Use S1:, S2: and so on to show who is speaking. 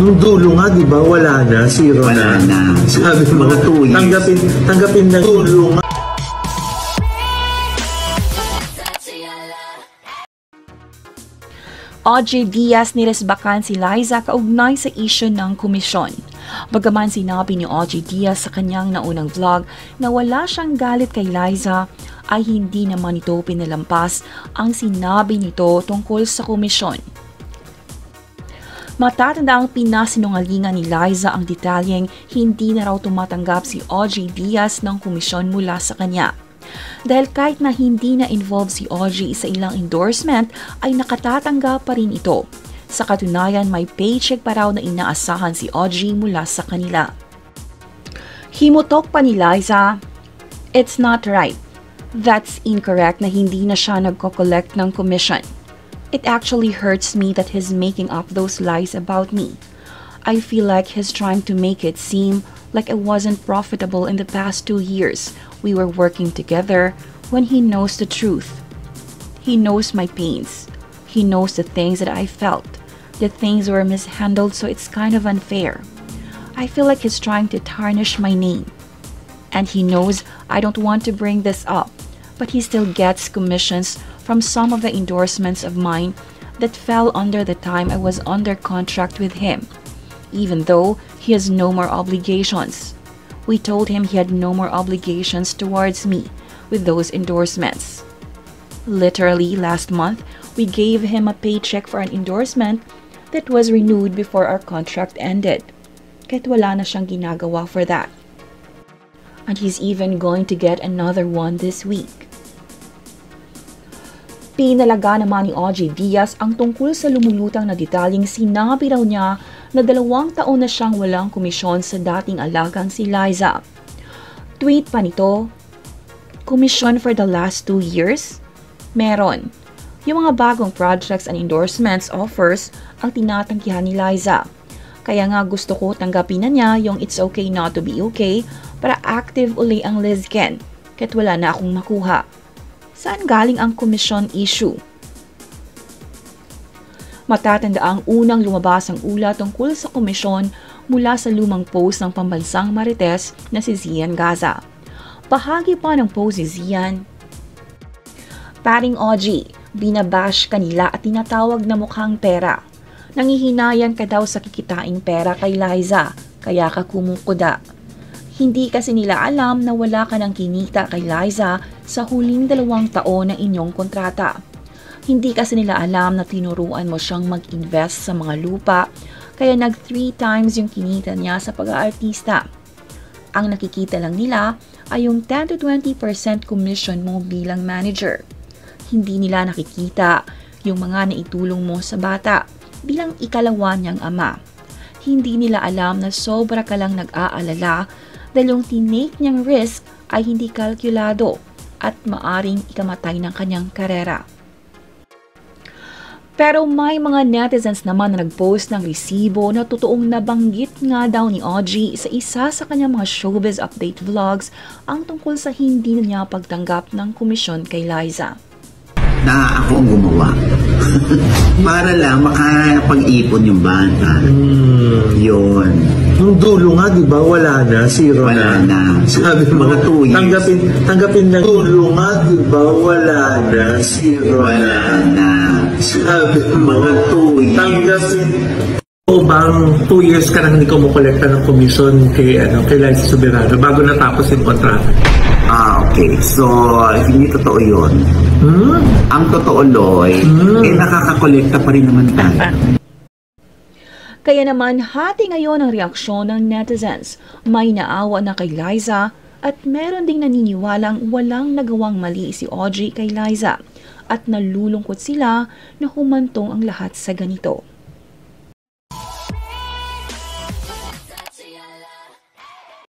S1: Nung dulo nga, di ba, wala na, zero
S2: Wala
S1: na.
S2: na.
S1: Sabi mo,
S2: Mga 2 years.
S1: tanggapin na dulo nga.
S3: Audrey Diaz niresbakan si Liza kaugnay sa isyu ng komisyon. Bagaman sinabi ni Audrey Diaz sa kanyang naunang vlog na wala siyang galit kay Liza, ay hindi naman ito pinalampas ang sinabi nito tungkol sa komisyon. Matatanda ang pinasinungalingan ni Liza ang detalyeng hindi na raw tumatanggap si Audrey Diaz ng komisyon mula sa kanya. Dahil kahit na hindi na involved si Audrey sa ilang endorsement, ay nakatatanggap pa rin ito. Sa katunayan, may paycheck pa raw na inaasahan si Audrey mula sa kanila. Himutok pa ni Liza, "It's not right. That's incorrect na hindi na siya nagko-collect ng commission. It actually hurts me that he's making up those lies about me. I feel like he's trying to make it seem like I wasn't profitable in the past 2 years. We were working together when he knows the truth. He knows my pains. He knows the things that I felt. The things were mishandled, so it's kind of unfair. I feel like he's trying to tarnish my name. And he knows I don't want to bring this up, but he still gets commissions from some of the endorsements of mine that fell under the time I was under contract with him, even though he has no more obligations. We told him he had no more obligations towards me with those endorsements. Literally, last month, we gave him a paycheck for an endorsement that was renewed before our contract ended. Kahit wala na siyang ginagawa for that. And he's even going to get another one this week." Pinalaga naman ni Audrey Diaz ang tungkol sa lumulutang na detalyeng sinabi raw niya na 2 taon na siyang walang komisyon sa dating alagang si Liza. Tweet pa nito, "Komisyon for the last 2 years? Meron. Yung mga bagong projects and endorsements offers ang tinatanggihan ni Liza. Kaya nga gusto ko tanggapin na niya yung it's okay not to be okay para active uli ang Lizken kahit wala na akong makuha. Saan galing ang komisyon issue?" Matatanda ang unang lumabas ang ulat tungkol sa komisyon mula sa lumang post ng pambansang Marites na si Zian Gaza. Bahagi pa ng post ni Zian, "Paring Audrey, binabash kanila at tinatawag na mukhang pera. Nangihinayan ka daw sa kikitaing pera kay Liza, kaya ka kumukuda. Hindi kasi nila alam na wala ka ng kinita kay Liza sa huling 2 taon ng inyong kontrata. Hindi kasi nila alam na tinuruan mo siyang mag-invest sa mga lupa, kaya nag-3 times yung kinita niya sa pag-aartista. Ang nakikita lang nila ay yung 10 to 20% commission mo bilang manager. Hindi nila nakikita yung mga naitulong mo sa bata bilang ikalawa niyang ama. Hindi nila alam na sobra ka lang nag-aalala dahil yung tinake niyang risk ay hindi kalkulado at maaring ikamatay ng kanyang karera." Pero may mga netizens naman na nag-post ng resibo na totoong nabanggit nga daw ni Audrey sa isa sa kanyang mga showbiz update vlogs ang tungkol sa hindi na niya pagtanggap ng komisyon kay Liza.
S2: Na ako ang gumawa. Para lang makapag-ipon yung bata. Yun.
S1: Nung dulo nga, di ba, wala na, zero
S2: Wala
S1: na.
S2: na.
S1: Sabi mo,
S2: Mga 2 years.
S1: tanggapin na dulo nga, di ba, wala na, zero
S2: Wala na.
S1: Sabi mo,
S2: Mga 2 years.
S1: tanggapin. O bang 2 years ka nang hindi kumukolekta ng komisyon kay Liza Soberano bago natapos yung kontrata?
S2: Okay. So, hindi totoo yun. Ang totoo, Loy, nakakakolekta pa rin naman tayo.
S3: Kaya naman, hati ngayon ang reaksyon ng netizens. May naawa na kay Liza at meron ding naniniwalang walang nagawang mali si Audrey kay Liza at nalulungkot sila na humantong ang lahat sa ganito.